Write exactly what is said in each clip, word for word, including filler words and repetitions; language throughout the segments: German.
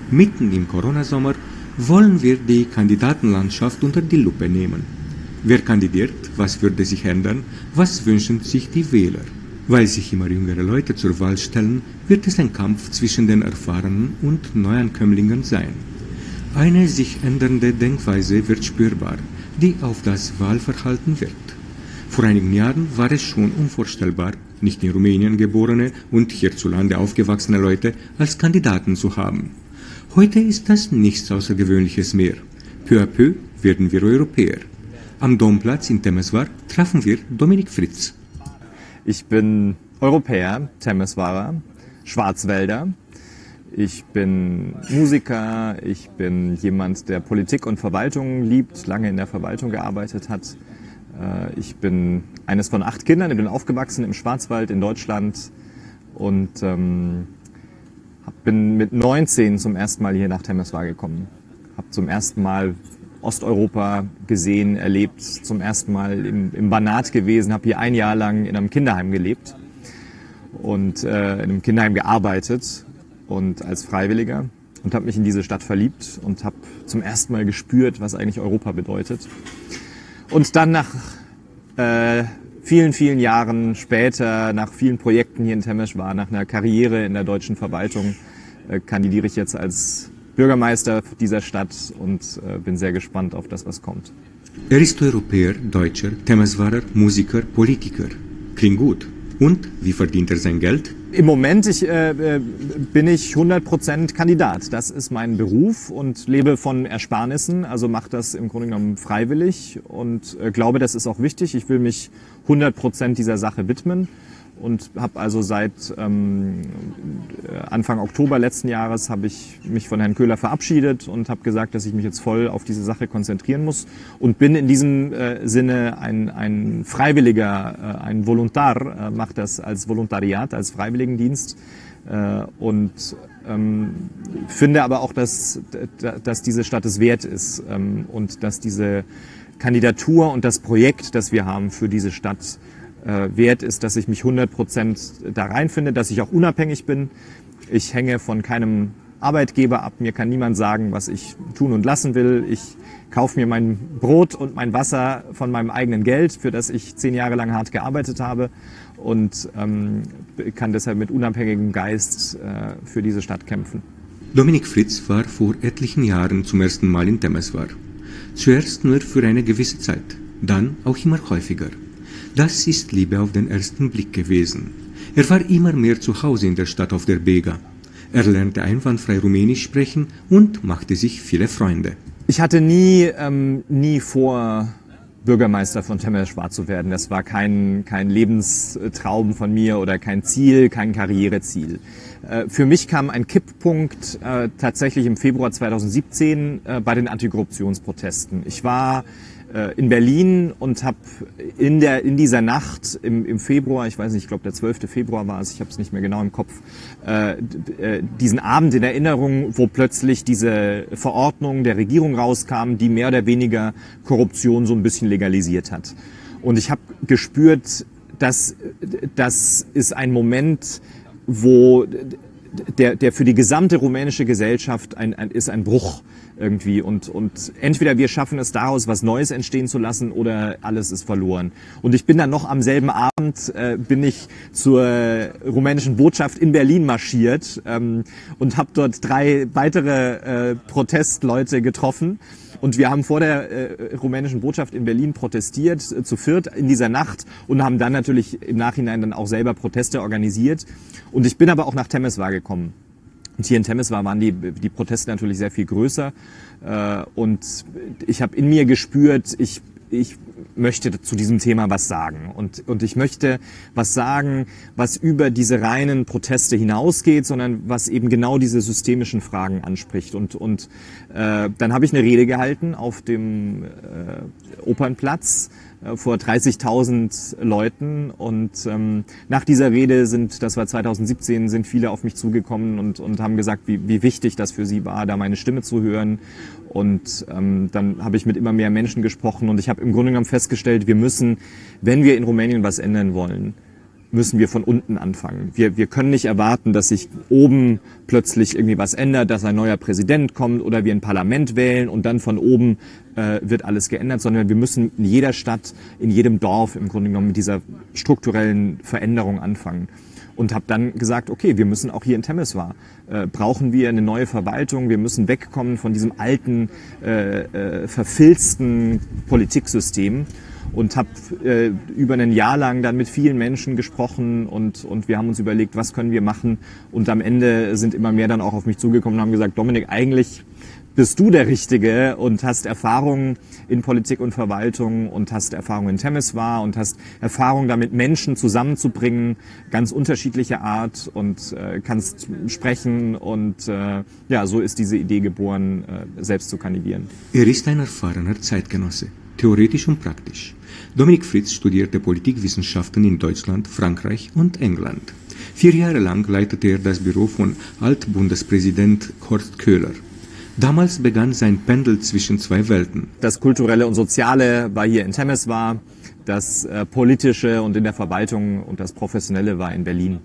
Mitten im Corona-Sommer wollen wir die Kandidatenlandschaft unter die Lupe nehmen. Wer kandidiert, was würde sich ändern, was wünschen sich die Wähler? Weil sich immer jüngere Leute zur Wahl stellen, wird es ein Kampf zwischen den Erfahrenen und Neuankömmlingen sein. Eine sich ändernde Denkweise wird spürbar, die auf das Wahlverhalten wirkt. Vor einigen Jahren war es schon unvorstellbar, nicht in Rumänien geborene und hierzulande aufgewachsene Leute als Kandidaten zu haben. Heute ist das nichts Außergewöhnliches mehr. Peu à peu werden wir Europäer. Am Domplatz in Temesvar trafen wir Dominik Fritz. Ich bin Europäer, Temesvarer, Schwarzwälder. Ich bin Musiker, ich bin jemand, der Politik und Verwaltung liebt, lange in der Verwaltung gearbeitet hat. Ich bin eines von acht Kindern, ich bin aufgewachsen im Schwarzwald in Deutschland und ähm, bin mit neunzehn zum ersten Mal hier nach Temesvar gekommen. Habe zum ersten Mal Osteuropa gesehen, erlebt, zum ersten Mal im, im Banat gewesen, habe hier ein Jahr lang in einem Kinderheim gelebt und äh, in einem Kinderheim gearbeitet und als Freiwilliger und habe mich in diese Stadt verliebt und habe zum ersten Mal gespürt, was eigentlich Europa bedeutet. Und dann nach äh, vielen, vielen Jahren später, nach vielen Projekten hier in Temesvar, nach einer Karriere in der deutschen Verwaltung, äh, kandidiere ich jetzt als Bürgermeister dieser Stadt und äh, bin sehr gespannt auf das, was kommt. Er ist Europäer, Deutscher, Temesvarer, Musiker, Politiker. Klingt gut. Und wie verdient er sein Geld? Im Moment ich, äh, bin ich hundert Prozent Kandidat. Das ist mein Beruf und lebe von Ersparnissen, also mache das im Grunde genommen freiwillig und äh, glaube, das ist auch wichtig. Ich will mich hundert Prozent dieser Sache widmen und habe also seit ähm, Anfang Oktober letzten Jahres habe ich mich von Herrn Köhler verabschiedet und habe gesagt, dass ich mich jetzt voll auf diese Sache konzentrieren muss und bin in diesem äh, Sinne ein, ein Freiwilliger, äh, ein Volontar, äh, mache das als Volontariat, als Freiwilligendienst äh, und ähm, finde aber auch, dass, dass diese Stadt es wert ist ähm, und dass diese Kandidatur und das Projekt, das wir haben für diese Stadt, wert ist, dass ich mich hundert Prozent da reinfinde, dass ich auch unabhängig bin. Ich hänge von keinem Arbeitgeber ab. Mir kann niemand sagen, was ich tun und lassen will. Ich kaufe mir mein Brot und mein Wasser von meinem eigenen Geld, für das ich zehn Jahre lang hart gearbeitet habe und ähm, kann deshalb mit unabhängigem Geist äh, für diese Stadt kämpfen. Dominik Fritz war vor etlichen Jahren zum ersten Mal in Temesvar. Zuerst nur für eine gewisse Zeit, dann auch immer häufiger. Das ist Liebe auf den ersten Blick gewesen. Er war immer mehr zu Hause in der Stadt auf der Bega. Er lernte einwandfrei Rumänisch sprechen und machte sich viele Freunde. Ich hatte nie, ähm, nie vor, Bürgermeister von Temesvar zu werden. Das war kein, kein Lebenstraum von mir oder kein Ziel, kein Karriereziel. Äh, für mich kam ein Kipppunkt äh, tatsächlich im Februar zweitausendsiebzehn äh, bei den Antikorruptionsprotesten. Ich war in Berlin und habe in der in dieser Nacht im, im Februar, ich weiß nicht, ich glaube der zwölfte Februar war es, ich habe es nicht mehr genau im Kopf, äh, diesen Abend in Erinnerung, wo plötzlich diese Verordnung der Regierung rauskam, die mehr oder weniger Korruption so ein bisschen legalisiert hat. Und ich habe gespürt, dass das ist ein Moment, wo der, der für die gesamte rumänische Gesellschaft ein, ein, ist ein Bruch irgendwie und, und entweder wir schaffen es daraus, was Neues entstehen zu lassen oder alles ist verloren. Und ich bin dann noch am selben Abend, äh, bin ich zur rumänischen Botschaft in Berlin marschiert ähm, und habe dort drei weitere äh, Protestleute getroffen. Und wir haben vor der äh, rumänischen Botschaft in Berlin protestiert, äh, zu viert in dieser Nacht und haben dann natürlich im Nachhinein dann auch selber Proteste organisiert. Und ich bin aber auch nach Temesvar gekommen. Und hier in Temesvar waren die, die Proteste natürlich sehr viel größer. Äh, und ich habe in mir gespürt, ich, ich möchte zu diesem Thema was sagen. Und, und ich möchte was sagen, was über diese reinen Proteste hinausgeht, sondern was eben genau diese systemischen Fragen anspricht. Und, und äh, dann habe ich eine Rede gehalten auf dem äh, Opernplatz vor dreißigtausend Leuten und ähm, nach dieser Rede sind, das war zweitausendsiebzehn, sind viele auf mich zugekommen und, und haben gesagt, wie, wie wichtig das für sie war, da meine Stimme zu hören. Und ähm, dann habe ich mit immer mehr Menschen gesprochen und ich habe im Grunde genommen festgestellt, wir müssen, wenn wir in Rumänien was ändern wollen, müssen wir von unten anfangen. Wir, wir können nicht erwarten, dass sich oben plötzlich irgendwie was ändert, dass ein neuer Präsident kommt oder wir ein Parlament wählen und dann von oben äh, wird alles geändert, sondern wir müssen in jeder Stadt, in jedem Dorf im Grunde genommen mit dieser strukturellen Veränderung anfangen. Und habe dann gesagt, okay, wir müssen auch hier in Temeswar, äh, brauchen wir eine neue Verwaltung, wir müssen wegkommen von diesem alten, äh, äh, verfilzten Politiksystem. Und habe äh, über ein Jahr lang dann mit vielen Menschen gesprochen und, und wir haben uns überlegt, was können wir machen. Und am Ende sind immer mehr dann auch auf mich zugekommen und haben gesagt, Dominik, eigentlich bist du der Richtige und hast Erfahrung in Politik und Verwaltung und hast Erfahrung in Temeswar und hast Erfahrung damit, Menschen zusammenzubringen, ganz unterschiedlicher Art und äh, kannst sprechen und äh, ja, so ist diese Idee geboren, äh, selbst zu kandidieren. Er ist ein erfahrener Zeitgenosse, theoretisch und praktisch. Dominik Fritz studierte Politikwissenschaften in Deutschland, Frankreich und England. Vier Jahre lang leitete er das Büro von Altbundespräsident Horst Köhler. Damals begann sein Pendel zwischen zwei Welten. Das Kulturelle und Soziale war hier in Temeswar, das äh, Politische und in der Verwaltung und das Professionelle war in Berlin.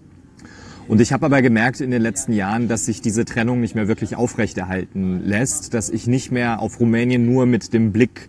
Und ich habe aber gemerkt in den letzten Jahren, dass sich diese Trennung nicht mehr wirklich aufrechterhalten lässt, dass ich nicht mehr auf Rumänien nur mit dem Blick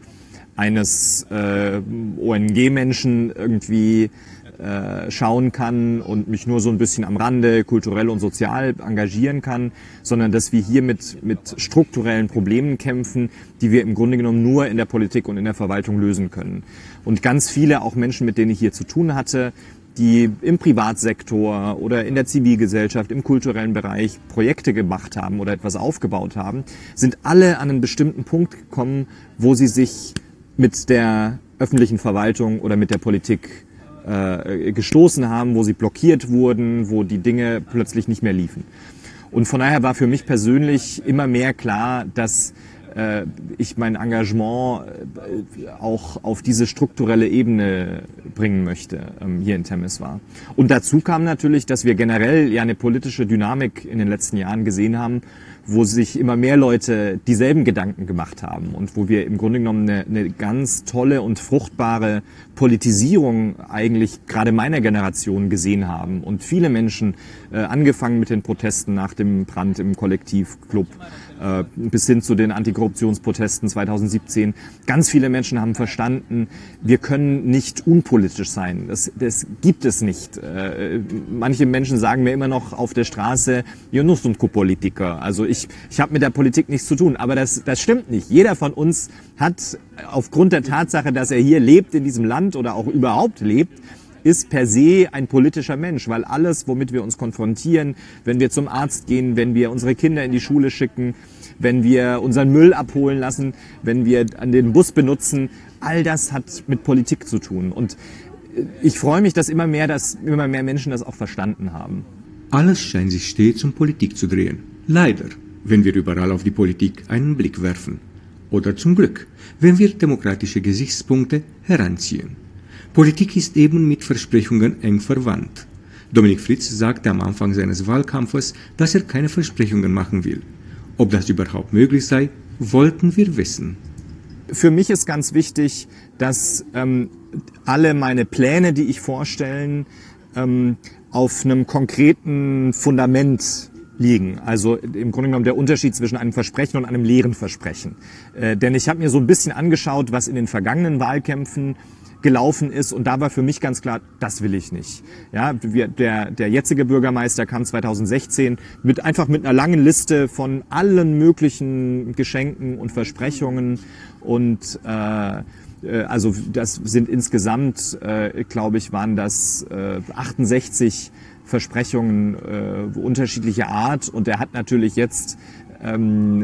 eines äh, O N G-Menschen irgendwie äh, schauen kann und mich nur so ein bisschen am Rande kulturell und sozial engagieren kann, sondern dass wir hier mit, mit strukturellen Problemen kämpfen, die wir im Grunde genommen nur in der Politik und in der Verwaltung lösen können. Und ganz viele, auch Menschen, mit denen ich hier zu tun hatte, die im Privatsektor oder in der Zivilgesellschaft, im kulturellen Bereich Projekte gemacht haben oder etwas aufgebaut haben, sind alle an einen bestimmten Punkt gekommen, wo sie sich mit der öffentlichen Verwaltung oder mit der Politik äh, gestoßen haben, wo sie blockiert wurden, wo die Dinge plötzlich nicht mehr liefen. Und von daher war für mich persönlich immer mehr klar, dass äh, ich mein Engagement äh, auch auf diese strukturelle Ebene bringen möchte, ähm, hier in Temeswar. Und dazu kam natürlich, dass wir generell ja eine politische Dynamik in den letzten Jahren gesehen haben, wo sich immer mehr Leute dieselben Gedanken gemacht haben und wo wir im Grunde genommen eine, eine ganz tolle und fruchtbare Politisierung eigentlich gerade meiner Generation gesehen haben. Und viele Menschen, äh, angefangen mit den Protesten nach dem Brand im Kollektivclub, äh, bis hin zu den Antikorruptionsprotesten zweitausendsiebzehn, ganz viele Menschen haben verstanden, wir können nicht unpolitisch sein. Das, das gibt es nicht. Äh, manche Menschen sagen mir immer noch auf der Straße, "Eu nu sunt cu politică", also ich, ich habe mit der Politik nichts zu tun, aber das, das stimmt nicht. Jeder von uns hat aufgrund der Tatsache, dass er hier lebt in diesem Land oder auch überhaupt lebt, ist per se ein politischer Mensch, weil alles, womit wir uns konfrontieren, wenn wir zum Arzt gehen, wenn wir unsere Kinder in die Schule schicken, wenn wir unseren Müll abholen lassen, wenn wir an den Bus benutzen, all das hat mit Politik zu tun. Und ich freue mich, dass immer mehr, dass immer mehr Menschen das auch verstanden haben. Alles scheint sich stets um Politik zu drehen. Leider, wenn wir überall auf die Politik einen Blick werfen. Oder zum Glück, wenn wir demokratische Gesichtspunkte heranziehen. Politik ist eben mit Versprechungen eng verwandt. Dominik Fritz sagte am Anfang seines Wahlkampfes, dass er keine Versprechungen machen will. Ob das überhaupt möglich sei, wollten wir wissen. Für mich ist ganz wichtig, dass ähm, alle meine Pläne, die ich vorstelle, ähm, auf einem konkreten Fundament liegen. Also im Grunde genommen der Unterschied zwischen einem Versprechen und einem leeren Versprechen. Äh, denn ich habe mir so ein bisschen angeschaut, was in den vergangenen Wahlkämpfen gelaufen ist und da war für mich ganz klar, das will ich nicht. Ja, wir, der, der jetzige Bürgermeister kam zweitausendsechzehn mit einfach mit einer langen Liste von allen möglichen Geschenken und Versprechungen und äh, also das sind insgesamt, äh, glaube ich, waren das äh, achtundsechzig Versprechungen äh, unterschiedlicher Art und er hat natürlich jetzt ähm,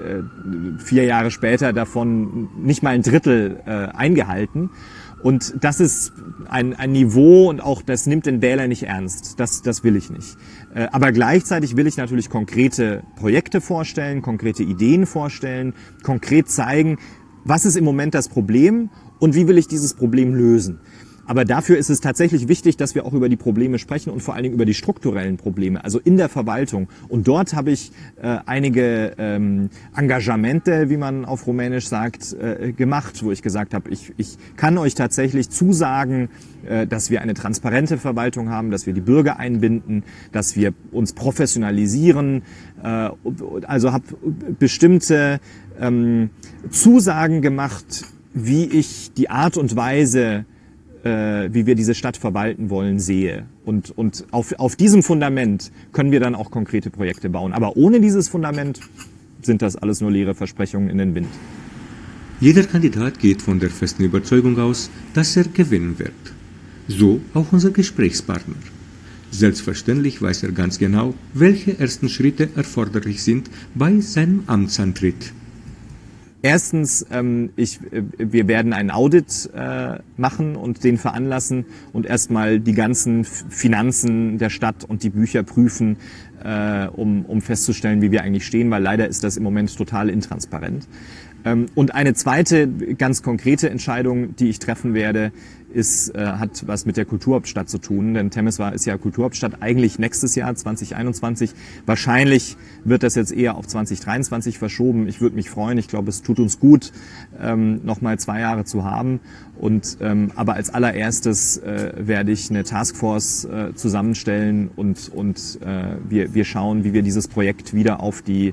äh, vier Jahre später davon nicht mal ein Drittel äh, eingehalten. Und das ist ein, ein Niveau und auch das nimmt den Wähler nicht ernst. Das, das will ich nicht. Äh, aber gleichzeitig will ich natürlich konkrete Projekte vorstellen, konkrete Ideen vorstellen, konkret zeigen, was ist im Moment das Problem und wie will ich dieses Problem lösen. Aber dafür ist es tatsächlich wichtig, dass wir auch über die Probleme sprechen und vor allen Dingen über die strukturellen Probleme, also in der Verwaltung. Und dort habe ich äh, einige ähm, Engagamente, wie man auf Rumänisch sagt, äh, gemacht, wo ich gesagt habe, ich, ich kann euch tatsächlich zusagen, äh, dass wir eine transparente Verwaltung haben, dass wir die Bürger einbinden, dass wir uns professionalisieren. Äh, also habe bestimmte ähm, Zusagen gemacht, wie ich die Art und Weise, äh, wie wir diese Stadt verwalten wollen, sehe. Und, und auf, auf diesem Fundament können wir dann auch konkrete Projekte bauen. Aber ohne dieses Fundament sind das alles nur leere Versprechungen in den Wind. Jeder Kandidat geht von der festen Überzeugung aus, dass er gewinnen wird. So auch unser Gesprächspartner. Selbstverständlich weiß er ganz genau, welche ersten Schritte erforderlich sind bei seinem Amtsantritt. Erstens, ähm, ich, äh, wir werden einen Audit äh, machen und den veranlassen und erstmal die ganzen Finanzen der Stadt und die Bücher prüfen, äh, um, um festzustellen, wie wir eigentlich stehen, weil leider ist das im Moment total intransparent. Ähm, und eine zweite ganz konkrete Entscheidung, die ich treffen werde, ist, äh, hat was mit der Kulturhauptstadt zu tun, denn Temeswar ist ja Kulturhauptstadt eigentlich nächstes Jahr zwanzig einundzwanzig. Wahrscheinlich wird das jetzt eher auf zwanzig dreiundzwanzig verschoben. Ich würde mich freuen. Ich glaube, es tut uns gut, ähm, noch mal zwei Jahre zu haben. Und ähm, aber als allererstes äh, werde ich eine Taskforce äh, zusammenstellen und und äh, wir wir schauen, wie wir dieses Projekt wieder auf die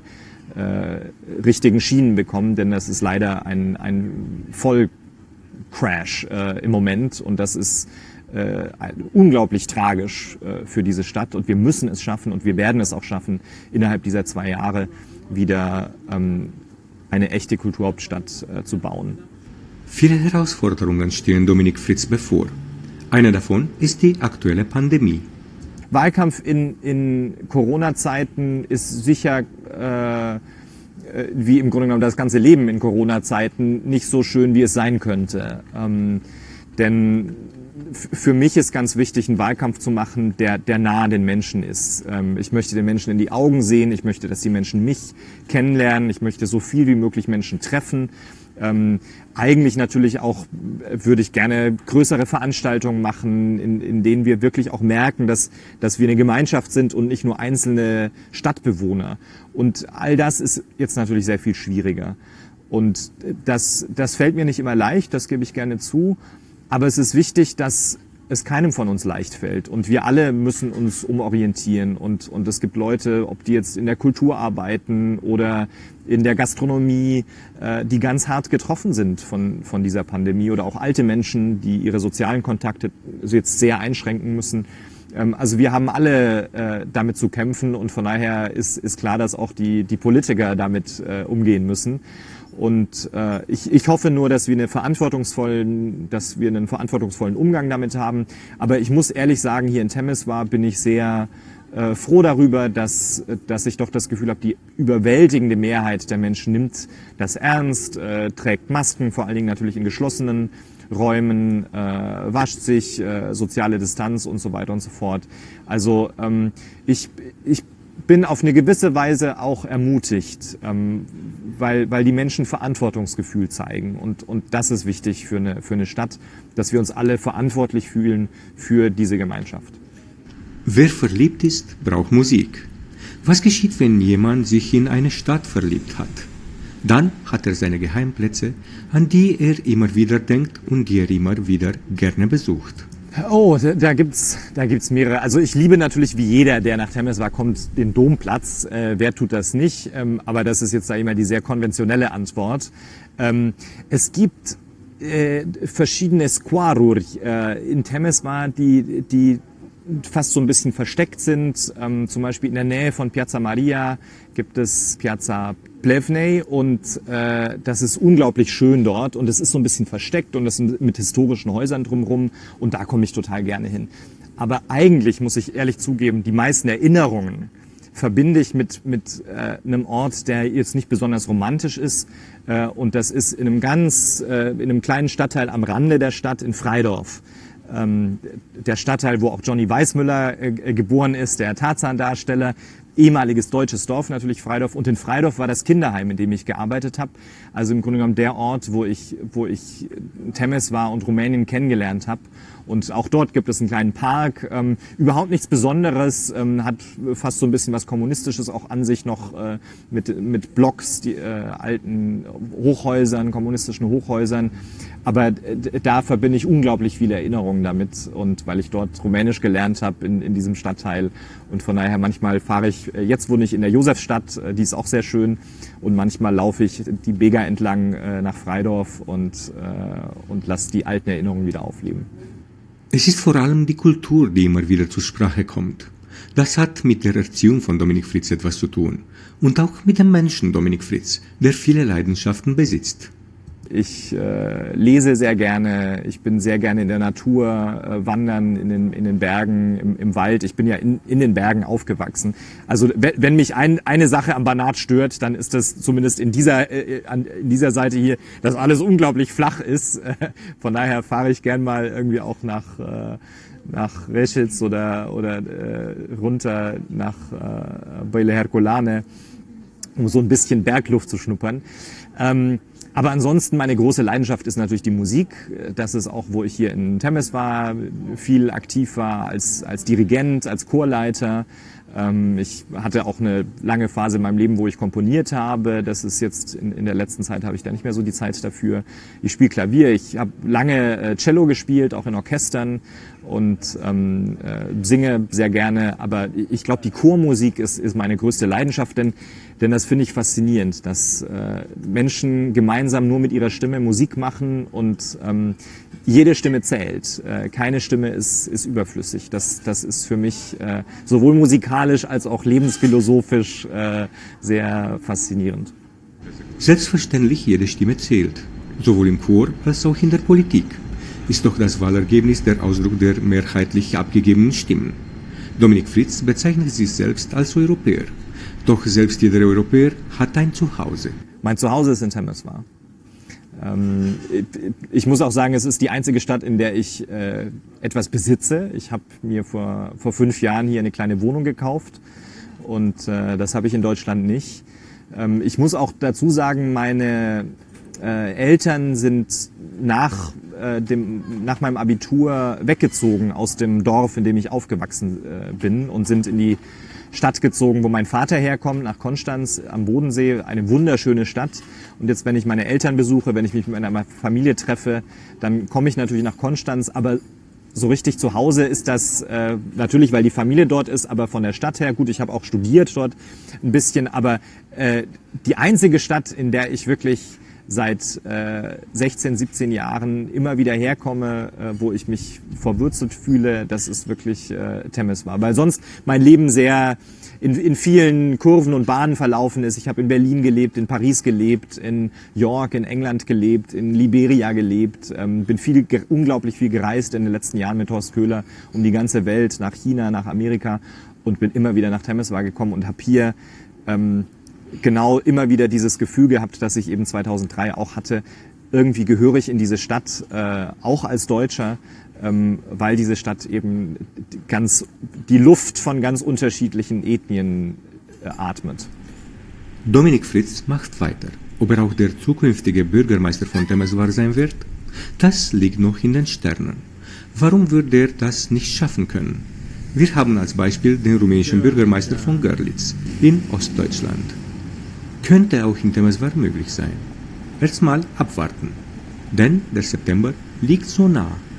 äh, richtigen Schienen bekommen, denn das ist leider ein ein voll Crash äh, im Moment und das ist äh, unglaublich tragisch äh, für diese Stadt und wir müssen es schaffen und wir werden es auch schaffen, innerhalb dieser zwei Jahre wieder ähm, eine echte Kulturhauptstadt äh, zu bauen. Viele Herausforderungen stehen Dominik Fritz bevor. Eine davon ist die aktuelle Pandemie. Wahlkampf in, in Corona-Zeiten ist sicher äh, wie im Grunde genommen das ganze Leben in Corona-Zeiten nicht so schön, wie es sein könnte. Ähm, denn für mich ist ganz wichtig, einen Wahlkampf zu machen, der, der nah den Menschen ist. Ähm, ich möchte den Menschen in die Augen sehen, ich möchte, dass die Menschen mich kennenlernen, ich möchte so viel wie möglich Menschen treffen. Ähm, eigentlich natürlich auch würde ich gerne größere Veranstaltungen machen, in, in denen wir wirklich auch merken, dass, dass wir eine Gemeinschaft sind und nicht nur einzelne Stadtbewohner. Und all das ist jetzt natürlich sehr viel schwieriger. Und das, das fällt mir nicht immer leicht, das gebe ich gerne zu. Aber es ist wichtig, dass es keinem von uns leicht fällt. Und wir alle müssen uns umorientieren. Und, und es gibt Leute, ob die jetzt in der Kultur arbeiten oder in der Gastronomie, äh, die ganz hart getroffen sind von, von dieser Pandemie. Oder auch alte Menschen, die ihre sozialen Kontakte jetzt sehr einschränken müssen. Ähm, also wir haben alle äh, damit zu kämpfen. Und von daher ist, ist klar, dass auch die, die Politiker damit äh, umgehen müssen. Und äh, ich, ich hoffe nur, dass wir, eine verantwortungsvollen, dass wir einen verantwortungsvollen Umgang damit haben. Aber ich muss ehrlich sagen, hier in Temeswar bin ich sehr äh, froh darüber, dass, dass ich doch das Gefühl habe, die überwältigende Mehrheit der Menschen nimmt das ernst, äh, trägt Masken, vor allen Dingen natürlich in geschlossenen Räumen, äh, wascht sich, äh, soziale Distanz und so weiter und so fort. Also ähm, ich, ich bin auf eine gewisse Weise auch ermutigt, ähm, weil, weil die Menschen Verantwortungsgefühl zeigen. Und, und das ist wichtig für eine, für eine Stadt, dass wir uns alle verantwortlich fühlen für diese Gemeinschaft. Wer verliebt ist, braucht Musik. Was geschieht, wenn jemand sich in eine Stadt verliebt hat? Dann hat er seine Geheimplätze, an die er immer wieder denkt und die er immer wieder gerne besucht. Oh, da, da gibt's, da gibt's mehrere. Also ich liebe natürlich wie jeder, der nach Temeswar kommt, den Domplatz. Äh, wer tut das nicht? Ähm, aber das ist jetzt da immer die sehr konventionelle Antwort. Ähm, es gibt äh, verschiedene squarur äh, in Temeswar, die, die fast so ein bisschen versteckt sind. Ähm, zum Beispiel in der Nähe von Piazza Maria gibt es Piazza Plevnej und äh, das ist unglaublich schön dort und es ist so ein bisschen versteckt und das ist mit historischen Häusern drumherum und da komme ich total gerne hin. Aber eigentlich muss ich ehrlich zugeben, die meisten Erinnerungen verbinde ich mit, mit äh, einem Ort, der jetzt nicht besonders romantisch ist äh, und das ist in einem ganz, äh, in einem kleinen Stadtteil am Rande der Stadt in Freidorf. Ähm, der Stadtteil, wo auch Johnny Weissmuller äh, geboren ist, der Tarzan-Darsteller, ehemaliges deutsches Dorf natürlich, Freidorf. Und in Freidorf war das Kinderheim, in dem ich gearbeitet habe. Also im Grunde genommen der Ort, wo ich, wo ich Temeswar und Rumänien kennengelernt habe. Und auch dort gibt es einen kleinen Park, ähm, überhaupt nichts Besonderes, ähm, hat fast so ein bisschen was Kommunistisches auch an sich noch äh, mit, mit Blocks, die äh, alten Hochhäusern, kommunistischen Hochhäusern. Aber da verbinde ich unglaublich viele Erinnerungen damit, und weil ich dort Rumänisch gelernt habe in, in diesem Stadtteil, und von daher manchmal fahre ich, jetzt wohne ich in der Josefstadt, die ist auch sehr schön, und manchmal laufe ich die Bega entlang äh, nach Freidorf und, äh, und lasse die alten Erinnerungen wieder aufleben. Es ist vor allem die Kultur, die immer wieder zur Sprache kommt. Das hat mit der Erziehung von Dominik Fritz etwas zu tun. Und auch mit dem Menschen Dominik Fritz, der viele Leidenschaften besitzt. Ich äh, lese sehr gerne, ich bin sehr gerne in der Natur, äh, wandern in den, in den Bergen, im, im Wald. Ich bin ja in, in den Bergen aufgewachsen. Also wenn, wenn mich ein, eine Sache am Banat stört, dann ist das zumindest in dieser, äh, an, in dieser Seite hier, dass alles unglaublich flach ist. Äh, von daher fahre ich gern mal irgendwie auch nach, äh, nach Reschitz oder, oder äh, runter nach äh, Băile Herculane, um so ein bisschen Bergluft zu schnuppern. Ähm, Aber ansonsten, meine große Leidenschaft ist natürlich die Musik. Das ist auch, wo ich hier in Temes war, viel aktiv war als, als Dirigent, als Chorleiter. Ich hatte auch eine lange Phase in meinem Leben, wo ich komponiert habe. Das ist jetzt, in, in der letzten Zeit habe ich da nicht mehr so die Zeit dafür. Ich spiele Klavier, ich habe lange Cello gespielt, auch in Orchestern, und ähm, äh, singe sehr gerne. Aber ich glaube, die Chormusik ist, ist meine größte Leidenschaft, denn, denn das finde ich faszinierend, dass äh, Menschen gemeinsam nur mit ihrer Stimme Musik machen, und ähm, jede Stimme zählt. Äh, keine Stimme ist, ist überflüssig. Das, das ist für mich äh, sowohl musikalisch als auch lebensphilosophisch äh, sehr faszinierend. Selbstverständlich, jede Stimme zählt, sowohl im Chor als auch in der Politik. Ist doch das Wahlergebnis der Ausdruck der mehrheitlich abgegebenen Stimmen. Dominik Fritz bezeichnet sich selbst als Europäer. Doch selbst jeder Europäer hat ein Zuhause. Mein Zuhause ist in Temeswar. Ähm, ich muss auch sagen, es ist die einzige Stadt, in der ich äh, etwas besitze. Ich habe mir vor, vor fünf Jahren hier eine kleine Wohnung gekauft, und äh, das habe ich in Deutschland nicht. Ähm, ich muss auch dazu sagen, meine äh, Eltern sind nach, äh, dem, nach meinem Abitur weggezogen aus dem Dorf, in dem ich aufgewachsen äh, bin, und sind in die Stadt gezogen, wo mein Vater herkommt, nach Konstanz am Bodensee, eine wunderschöne Stadt. Und jetzt, wenn ich meine Eltern besuche, wenn ich mich mit meiner Familie treffe, dann komme ich natürlich nach Konstanz, aber so richtig zu Hause ist das äh, natürlich, weil die Familie dort ist, aber von der Stadt her, gut, ich habe auch studiert dort ein bisschen, aber äh, die einzige Stadt, in der ich wirklich seit äh, sechzehn, siebzehn Jahren immer wieder herkomme, äh, wo ich mich verwurzelt fühle, das ist wirklich äh, Temeswar. Weil sonst mein Leben sehr in, in vielen Kurven und Bahnen verlaufen ist. Ich habe in Berlin gelebt, in Paris gelebt, in York, in England gelebt, in Liberia gelebt, ähm, bin viel, unglaublich viel gereist in den letzten Jahren mit Horst Köhler um die ganze Welt, nach China, nach Amerika, und bin immer wieder nach Temeswar gekommen und habe hier ähm, genau immer wieder dieses Gefühl gehabt, das ich eben zweitausenddrei auch hatte. Irgendwie gehöre ich in diese Stadt, äh, auch als Deutscher, ähm, weil diese Stadt eben ganz die Luft von ganz unterschiedlichen Ethnien äh, atmet. Dominik Fritz macht weiter. Ob er auch der zukünftige Bürgermeister von Temeswar sein wird? Das liegt noch in den Sternen. Warum würde er das nicht schaffen können? Wir haben als Beispiel den rumänischen Bürgermeister von Görlitz in Ostdeutschland. Könnte auch in Temeswar möglich sein. Erstmal abwarten, denn der September liegt so nah.